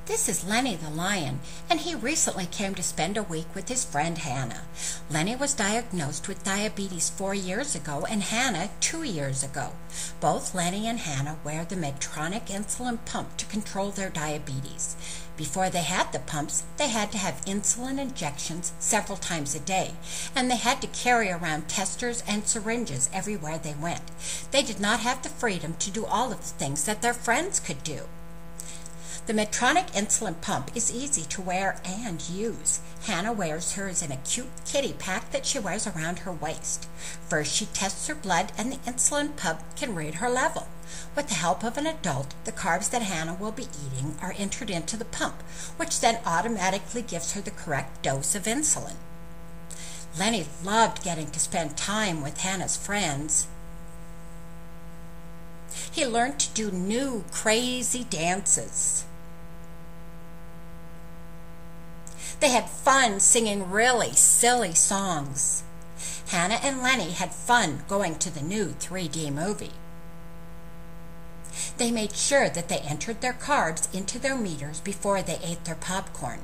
This is Lenny the lion, and he recently came to spend a week with his friend Hannah. Lenny was diagnosed with diabetes 4 years ago and Hannah 2 years ago. Both Lenny and Hannah wear the Medtronic insulin pump to control their diabetes. Before they had the pumps, they had to have insulin injections several times a day, and they had to carry around testers and syringes everywhere they went. They did not have the freedom to do all of the things that their friends could do. The Medtronic insulin pump is easy to wear and use. Hannah wears hers in a cute kitty pack that she wears around her waist. First, she tests her blood, and the insulin pump can read her level. With the help of an adult, the carbs that Hannah will be eating are entered into the pump, which then automatically gives her the correct dose of insulin. Lenny loved getting to spend time with Hannah's friends. He learned to do new, crazy dances. They had fun singing really silly songs. Hannah and Lenny had fun going to the new 3D movie. They made sure that they entered their carbs into their meters before they ate their popcorn.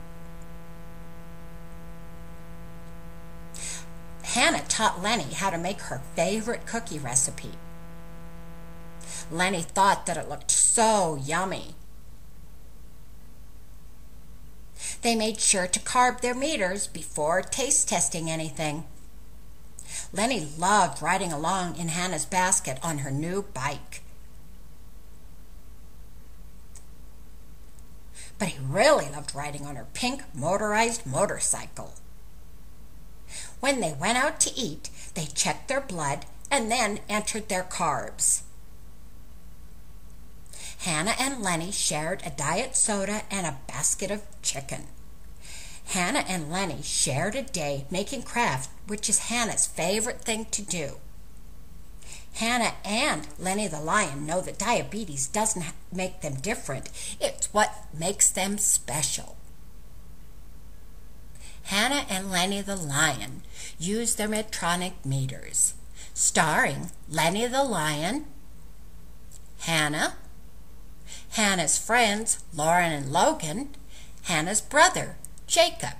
Hannah taught Lenny how to make her favorite cookie recipe. Lenny thought that it looked so yummy. They made sure to carb their meters before taste testing anything. Lenny loved riding along in Hannah's basket on her new bike. But he really loved riding on her pink motorized motorcycle. When they went out to eat, they checked their blood and then entered their carbs. Hannah and Lenny shared a diet soda and a basket of chicken. Hannah and Lenny shared a day making craft, which is Hannah's favorite thing to do. Hannah and Lenny the lion know that diabetes doesn't make them different. It's what makes them special. Hannah and Lenny the lion use their Medtronic meters, starring Lenny the lion, Hannah, Hannah's friends, Lauren and Logan, Hannah's brother, Jacob.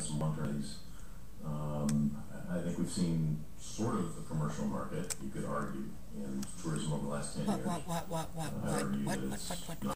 some long-term things. I think we've seen sort of the commercial market, you could argue, in tourism over the last 10 years. What?